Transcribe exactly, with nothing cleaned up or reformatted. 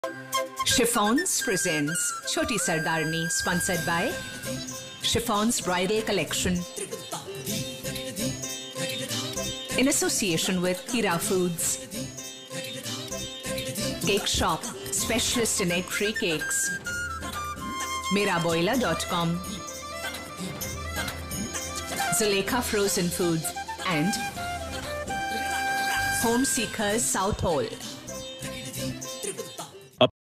Chiffons presents Choti Sardarni, sponsored by Chiffons Bridal Collection in association with Hira Foods. Cake Shop, specialist in egg-free cakes. Meraboila dot com. Zulekha Frozen Foods and Home Seekers South Hall.